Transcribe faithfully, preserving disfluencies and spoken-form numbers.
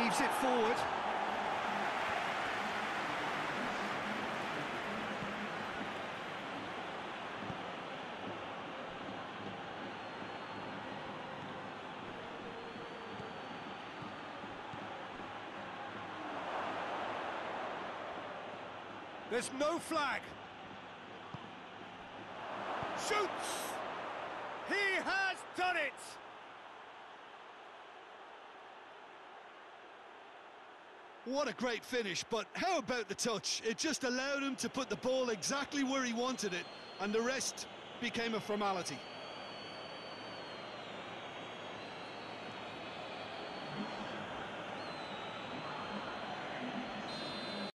Weaves it forward. There's no flag. Shoots! He has done it! What a great finish, but how about the touch? It just allowed him to put the ball exactly where he wanted it, and the rest became a formality.